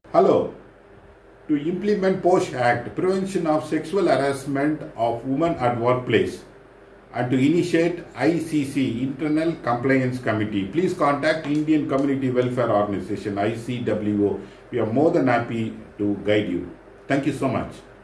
Hello. To implement POSH Act, Prevention of Sexual Harassment of Women at Workplace, and to initiate ICC, Internal Compliance Committee, please contact Indian Community Welfare Organization, ICWO. We are more than happy to guide you. Thank you so much.